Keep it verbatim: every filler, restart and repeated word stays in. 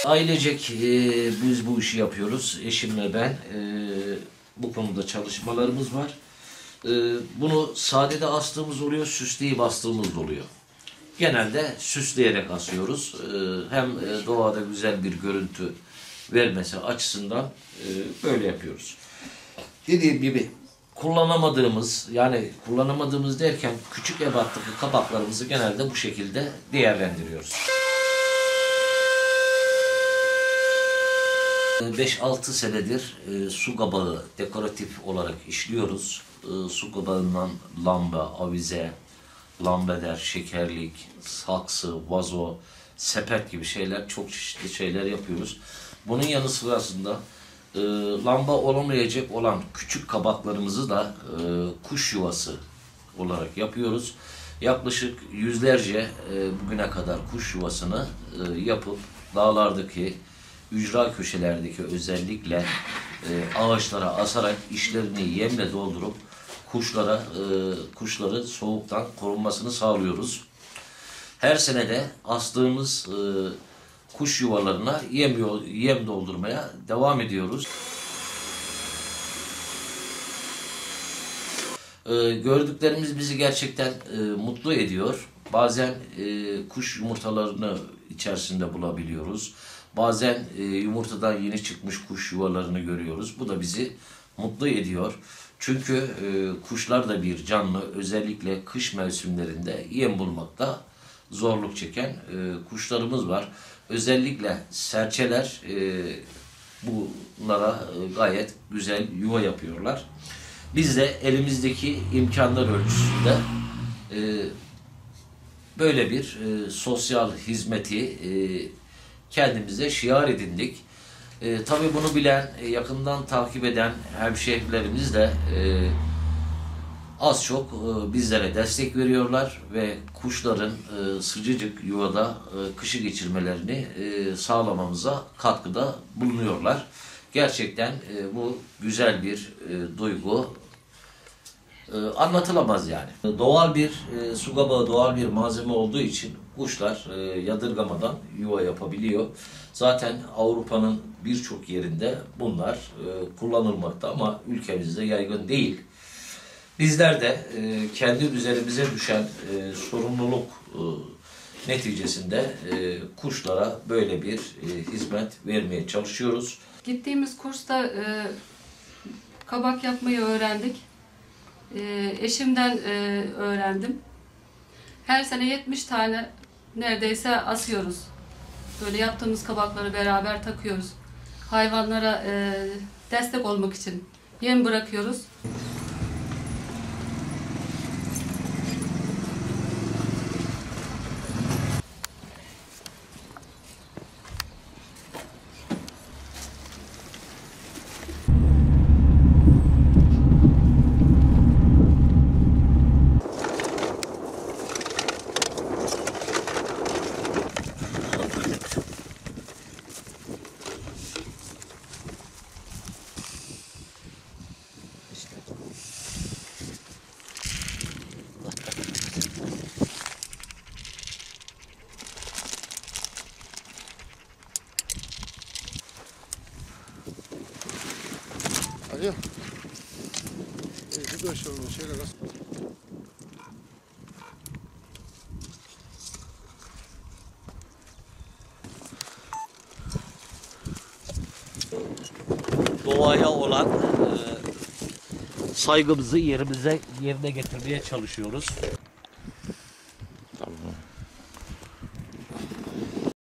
Ailecek e, biz bu işi yapıyoruz. Eşimle ben. E, bu konuda çalışmalarımız var. E, bunu sadede astığımız oluyor, süsleyip astığımız oluyor. Genelde süsleyerek asıyoruz. E, hem e, doğada güzel bir görüntü vermesi açısından e, böyle yapıyoruz. Dediğim gibi kullanamadığımız, yani kullanamadığımız derken küçük ebattaki kabaklarımızı genelde bu şekilde değerlendiriyoruz. beş altı senedir e, su kabağı dekoratif olarak işliyoruz. E, su kabağından lamba, avize, lambader, şekerlik, saksı, vazo, sepet gibi şeyler, çok çeşitli şeyler yapıyoruz. Bunun yanı sırasında e, lamba olamayacak olan küçük kabaklarımızı da e, kuş yuvası olarak yapıyoruz. Yaklaşık yüzlerce e, bugüne kadar kuş yuvasını e, yapıp dağlardaki, ücra köşelerdeki özellikle e, ağaçlara asarak işlerini yemle doldurup kuşlara e, kuşları soğuktan korunmasını sağlıyoruz. Her senede astığımız e, kuş yuvalarına yem, yem doldurmaya devam ediyoruz. E, gördüklerimiz bizi gerçekten e, mutlu ediyor. Bazen e, kuş yumurtalarını içerisinde bulabiliyoruz. Bazen e, yumurtadan yeni çıkmış kuş yuvalarını görüyoruz. Bu da bizi mutlu ediyor. Çünkü e, kuşlar da bir canlı. Özellikle kış mevsimlerinde yem bulmakta zorluk çeken e, kuşlarımız var. Özellikle serçeler e, bunlara e, gayet güzel yuva yapıyorlar. Biz de elimizdeki imkanlar ölçüsünde e, böyle bir e, sosyal hizmeti e, kendimize şiar edindik. E, tabii bunu bilen, e, yakından takip eden hemşehrilerimiz de e, az çok e, bizlere destek veriyorlar ve kuşların e, sıcacık yuvada e, kışı geçirmelerini e, sağlamamıza katkıda bulunuyorlar. Gerçekten e, bu güzel bir e, duygu. E, anlatılamaz yani. Doğal bir e, su kabağı, doğal bir malzeme olduğu için kuşlar e, yadırgamadan yuva yapabiliyor. Zaten Avrupa'nın birçok yerinde bunlar e, kullanılmakta ama ülkemizde yaygın değil. Bizler de e, kendi üzerimize düşen e, sorumluluk e, neticesinde e, kuşlara böyle bir e, hizmet vermeye çalışıyoruz. Gittiğimiz kursta e, kabak yapmayı öğrendik. E, eşimden e, öğrendim. Her sene yetmiş tane neredeyse asıyoruz. Böyle yaptığımız kabakları beraber takıyoruz. Hayvanlara e, destek olmak için yem bırakıyoruz. Alo. İyi, bu şöyle şeyler nasıl? Doğaya olan e, saygımızı yerimize yerine getirmeye çalışıyoruz.